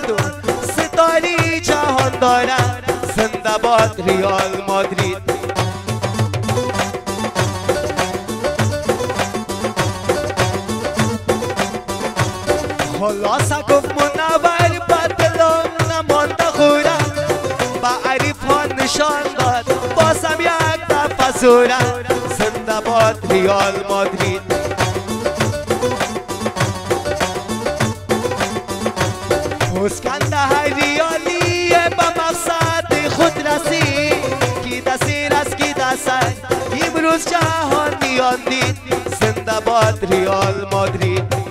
رونالدو ستاره جهان دارد زنده باد ریال مادرید. خلاصه گفت منور بدلم نمانده خورم با عریف ها نشان داد بازم یک دفعه زورم زنده باد ریال مادرید. پوسکنده هر ریالیه به مقصد خود رسید کی دسیر از کی دست امروز جهان میان دید زنده باد ریال مادرید.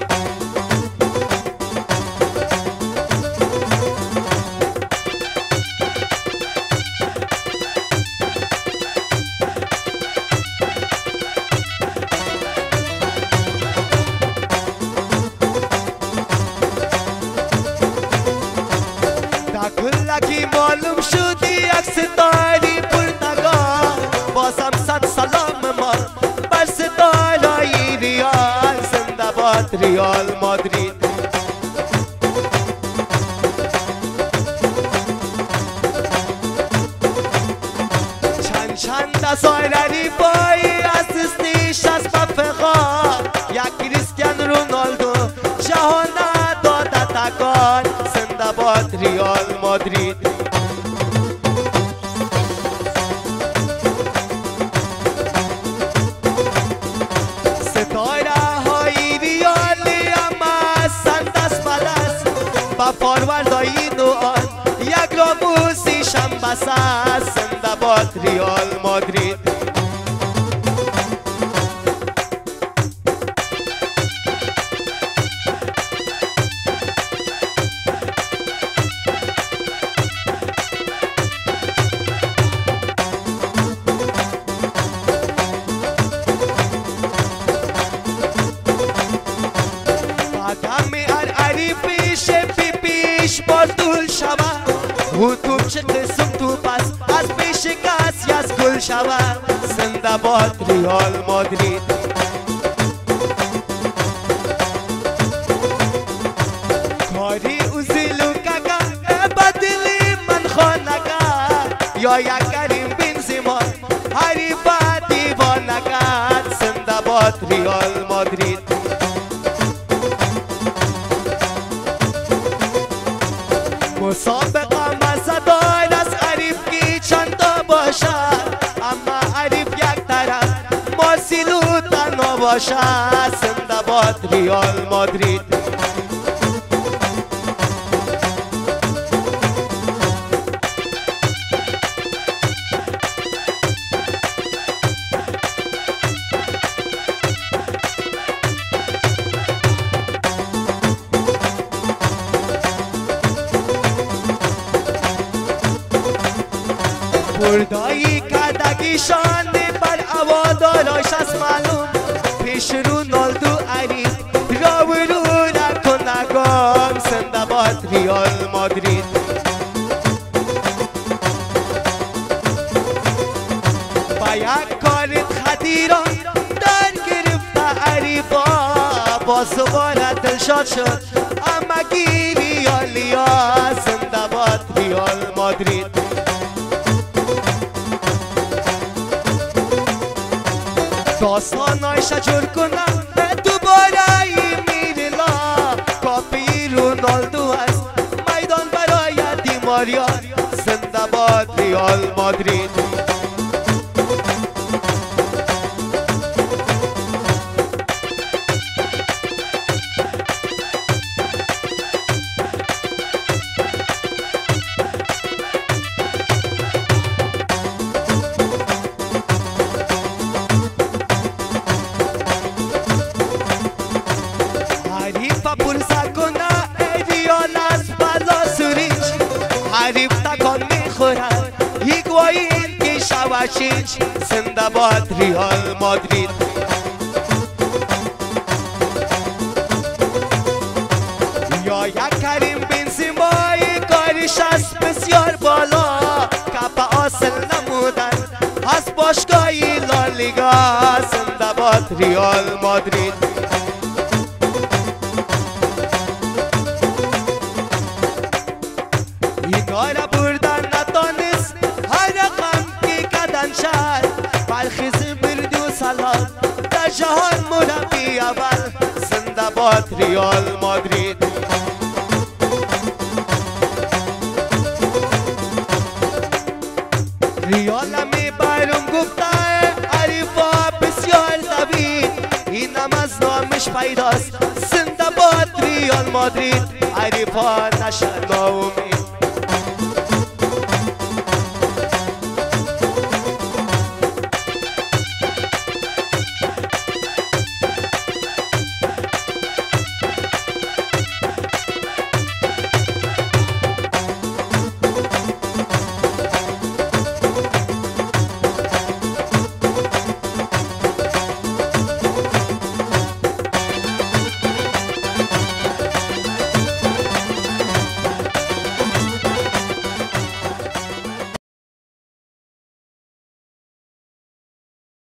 کلکی معلوم شدی یک ستاره پرتگاه بازم صد سلام ما بر ستاره ریال زنده باد ریال مادرید. چند هزار عریفایی از دستیش از بفقا یک کریستیان رونالدو جهان داده تکان زنده باد ریال مادرید. ستاره های ریالی اما سند است بلست با فاروردهای نوان یک راموسی شنبس است زنده باد ریال مادرید. بردول شود و تو چه قسم تو پس از پیش کسی از گل شود زنده باد ریال مادرید. کاری اوزیلو کگا بدلی من خانگا یا یک کریم بنزیما حریفت دیوانگا زنده باد ریال مادرید. مسابقه مزدار از عریف کی چند باشد اما عریف یک طرف مارسیلو تنها باشد زنده باد ریال مادرید. بردایی کردگیشان بر اوادالاش از معلوم پیش رونالدو عریف راورو نکنگام زنده باد ریال مادرید. با یک کارت خطیران در گرفت عریفا با زباره دلشاد شد اما گی ریالیا زنده باد ریال مادرید. داستانای شجر کنم دوباره میرلا کاپی رونالدو است میدان برای دیماریا زنده باد ریال مادرید. حریف تکان میخورد هیگواین که شوشیش زنده باد ریال مادرید. یا یک کریم بنزیمای کارش است بسیار بالا کپ آسل نمودن از باشگاهی لالیگا زنده باد ریال مادرید. باد ریال مادرید. ریال میبرم گفته عریفا بسیار دوید، اینم از نامش پیداست زنده باد ریال مادرید. عریفا نشه ناامید.